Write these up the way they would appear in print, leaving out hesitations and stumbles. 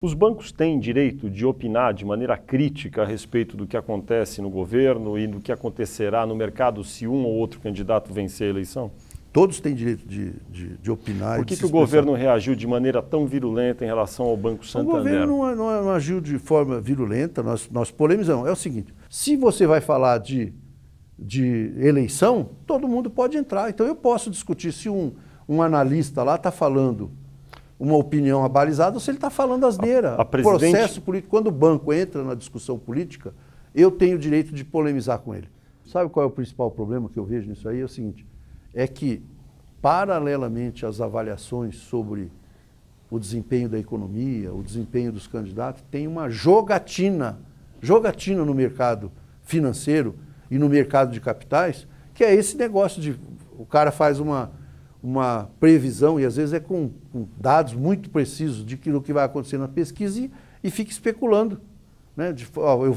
Os bancos têm direito de opinar de maneira crítica a respeito do que acontece no governo e do que acontecerá no mercado se um ou outro candidato vencer a eleição? Todos têm direito de opinar. Por que o governo reagiu de maneira tão virulenta em relação ao Banco Santander? O governo não agiu de forma virulenta, nós polemizamos. É o seguinte, se você vai falar de eleição, todo mundo pode entrar. Então eu posso discutir se um analista lá está falando uma opinião abalizada ou se ele está falando asneira. Processo político, quando o banco entra na discussão política, eu tenho o direito de polemizar com ele. Sabe qual é o principal problema que eu vejo nisso aí? É o seguinte, é que, paralelamente às avaliações sobre o desempenho da economia, o desempenho dos candidatos, tem uma jogatina no mercado financeiro e no mercado de capitais, que é esse negócio de o cara faz uma previsão, e às vezes é com dados muito precisos de do que vai acontecer na pesquisa e fica especulando. Né? Eu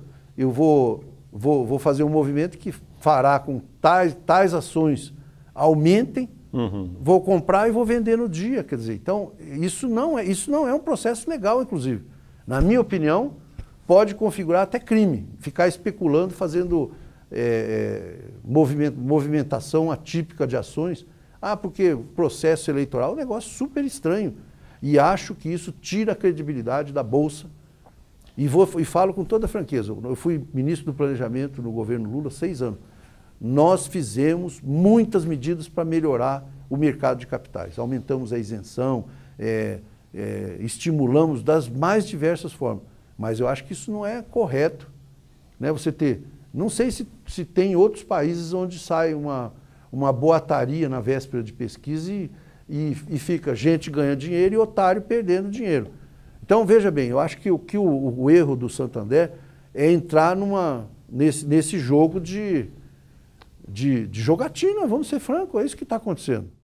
vou fazer um movimento que fará com tais ações aumentem, vou comprar e vou vender no dia. Quer dizer, então, isso não é um processo legal, inclusive. Na minha opinião, pode configurar até crime, ficar especulando, fazendo movimentação atípica de ações. Porque o processo eleitoral é um negócio super estranho. E acho que isso tira a credibilidade da Bolsa. E falo com toda franqueza, eu fui ministro do Planejamento no governo Lula há 6 anos. Nós fizemos muitas medidas para melhorar o mercado de capitais. Aumentamos a isenção, estimulamos das mais diversas formas. Mas eu acho que isso não é correto. Né? Não sei se tem outros países onde sai uma boataria na véspera de pesquisa e fica gente ganhando dinheiro e otário perdendo dinheiro. Então, veja bem, eu acho que o erro do Santander é entrar nesse jogo de jogatina, vamos ser francos, é isso que está acontecendo.